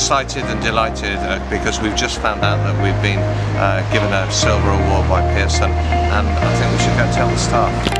excited and delighted because we've just found out that we've been given a Silver Award by Pearson, and I think we should go tell the staff.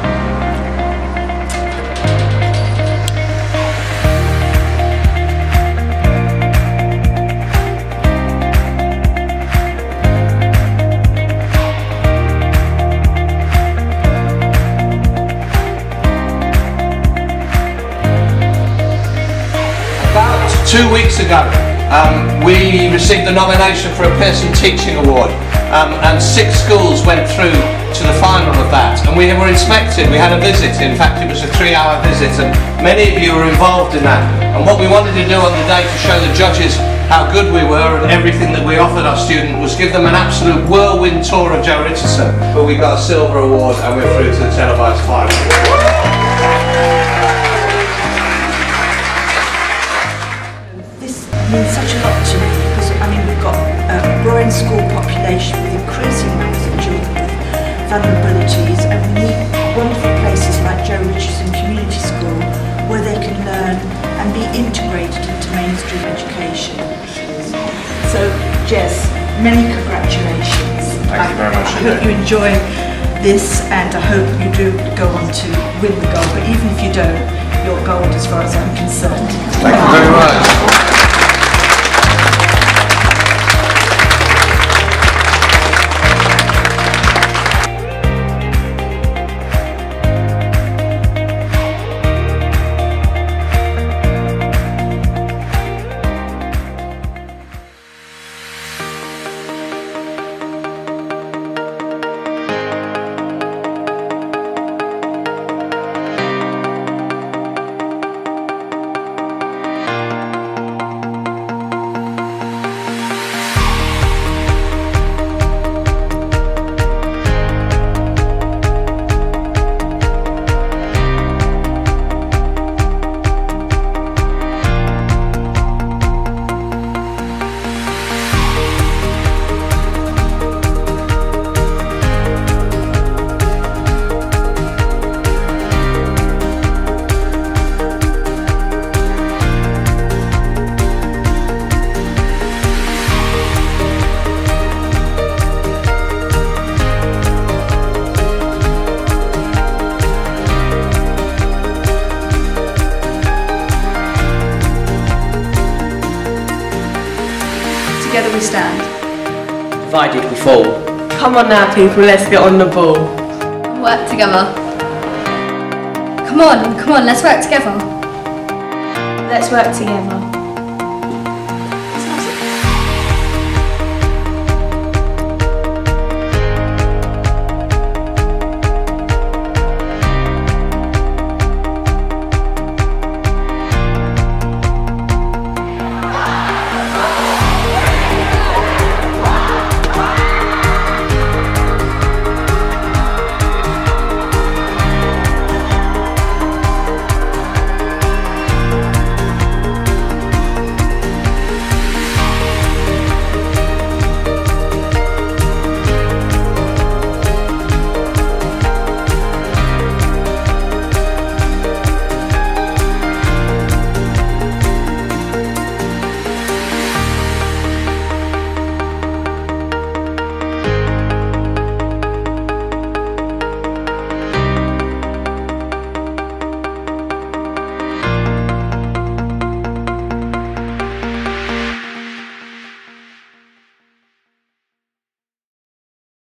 About 2 weeks ago, we received the nomination for a Pearson Teaching Award, and 6 schools went through to the final of that, and we were inspected. We had a visit. In fact, it was a 3-hour visit, and many of you were involved in that. And what we wanted to do on the day to show the judges how good we were and everything that we offered our students was give them an absolute whirlwind tour of JRCS, where we got a Silver Award and we're through to the televised final. Means such a lot to me because we've got a growing school population with increasing numbers of children with vulnerabilities, and we need wonderful places like Joe Richardson Community School where they can learn and be integrated into mainstream education. So Jess, many congratulations. Thank you very much. I hope you enjoy this, and I hope you do go on to win the gold, but even if you don't, you're gold as far as I'm concerned. Thank you very much. Together we stand. Divided we fall. Come on now people, let's get on the ball. Work together. Come on, let's work together. Let's work together.